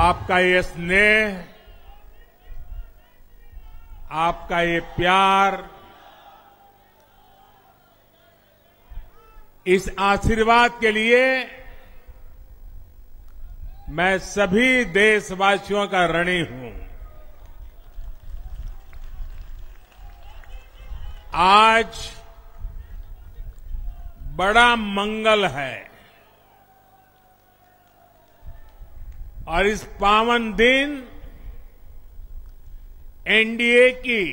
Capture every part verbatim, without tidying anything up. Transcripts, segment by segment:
आपका ये स्नेह, आपका ये प्यार, इस आशीर्वाद के लिए मैं सभी देशवासियों का ऋणी हूं। आज बड़ा मंगल है और इस पावन दिन एनडीए की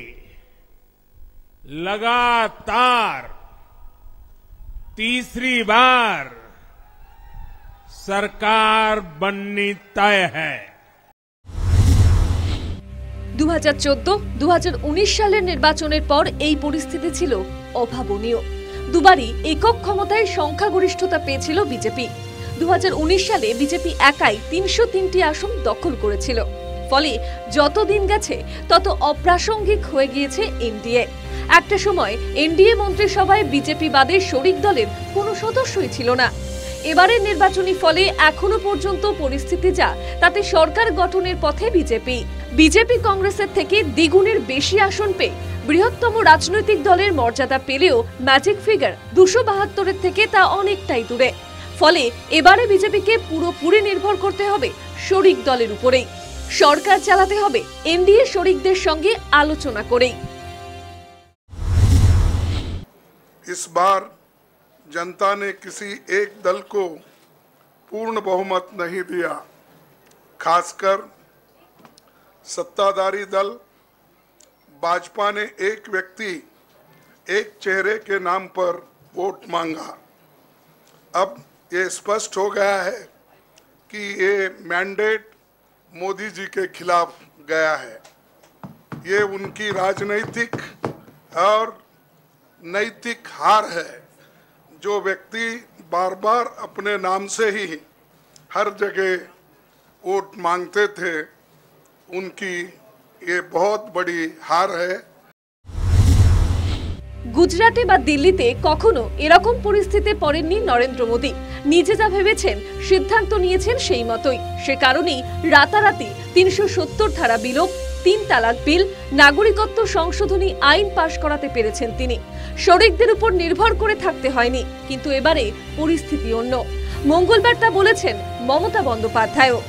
लगातार तीसरी बार सरकार बननी तय है। दो हज़ार चौदह दो हज़ार उन्नीस সালের নির্বাচনের পর এই পরিস্থিতি ছিল অভাবনীয়। দুবারই একক ক্ষমতায় সংখ্যাগরিষ্ঠতা পেয়েছিল বিজেপি। দো হাজার উনিশ সালে বিজেপি একাই তিনশো তিনটি আসন দখল করেছিল। ফলে যত দিন গেছে তত অপ্রাসঙ্গিক হয়ে গিয়েছে এনডিএ। একটা সময় এনডিএ মন্ত্রিসভায় বিজেপি বাদে শরিক দলের কোনো সদস্যই ছিল না। এবারের নির্বাচনী ফলে এখনো পর্যন্ত পরিস্থিতি যা, তাতে সরকার গঠনের পথে বিজেপি। বিজেপি কংগ্রেসের থেকে দ্বিগুণের বেশি আসন পেয়ে বৃহত্তম রাজনৈতিক দলের মর্যাদা পেলেও ম্যাজিক ফিগার দুশো বাহাত্তরের থেকে তা অনেকটাই দূরে। ফলে এবারে বিজেপিকে পুরোপুরি নির্ভর করতে হবে শরিক দলের উপরেই। সরকার চালাতে হবে এনডিএ শরিকদের সঙ্গে আলোচনা করেই। इस बार जनता ने किसी एक दल को पूर्ण बहुमत नहीं दिया। खासकर सत्ताधारी दल भाजपा ने एक व्यक्ति एक चेहरे के नाम पर वोट मांगा। अब ये स्पष्ट हो गया है कि ये मैंडेट मोदी जी के खिलाफ गया है। ये उनकी राजनीतिक और नैतिक हार है। जो व्यक्ति बार बार अपने नाम से ही हर जगह वोट मांगते थे, उनकी ये बहुत बड़ी हार है। গুজরাটে বা দিল্লিতে কখনো এরকম পরিস্থিতিতে পড়েননি নরেন্দ্র মোদী। নিজে যা ভেবেছেন, সিদ্ধান্ত নিয়েছেন সেই মতোই। সে কারণেই রাতারাতি তিনশো সত্তর ধারা বিলোপ, তিন তালাক বিল, নাগরিকত্ব সংশোধনী আইন পাশ করাতে পেরেছেন তিনি। শরিকদের উপর নির্ভর করে থাকতে হয়নি। কিন্তু এবারে পরিস্থিতি অন্য। মঙ্গলবার তা বলেছেন মমতা বন্দ্যোপাধ্যায়ও।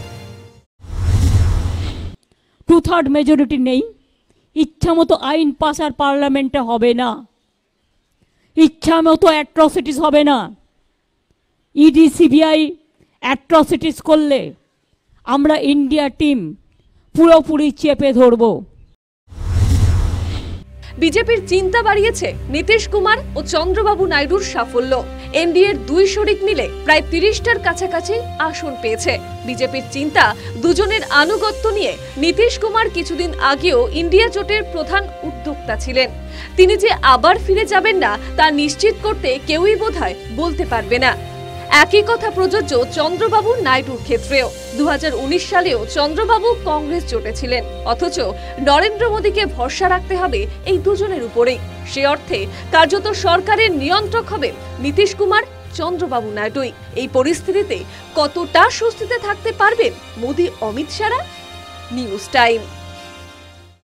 টু থার্ড মেজরিটি নেই, ইচ্ছা মতো আইন পাস আর পার্লামেন্টে হবে না, ইচ্ছা মতো অ্যাট্রসিটিস হবে না। ইডি সিবিআই অ্যাট্রসিটিস করলে আমরা ইন্ডিয়া টিম পুরোপুরি চেপে ধরব। বিজেপির চিন্তা বাড়িয়েছে নীতিশ কুমার ও চন্দ্রবাবু নাইডুর সাফল্য। এনডিএর দুই শরিক মিলে প্রায় তিরিশটার কাছাকাছি আসন পেয়েছে। বিজেপির চিন্তা দুজনের আনুগত্য নিয়ে। নীতিশ কুমার কিছুদিন আগেও ইন্ডিয়া জোটের প্রধান উদ্যোক্তা ছিলেন। তিনি যে আবার ফিরে যাবেন না তা নিশ্চিত করতে কেউই বোধহয় বলতে পারবে না। একই কথা প্রযোজ্য চন্দ্রবাবু নাইডুর ক্ষেত্রেও। দু হাজার উনিশ সালেও চন্দ্রবাবু কংগ্রেস জোটে ছিলেন, অথচ নরেন্দ্র মোদীকে ভরসা রাখতে হবে এই দুজনের উপরেই। সে অর্থে কার্যত সরকারের নিয়ন্ত্রক হবে নীতিশ কুমার, চন্দ্রবাবু নাইডুই। এই পরিস্থিতিতে কতটা স্বস্তিতে থাকতে পারবেন মোদী অমিত শাহরা? News time.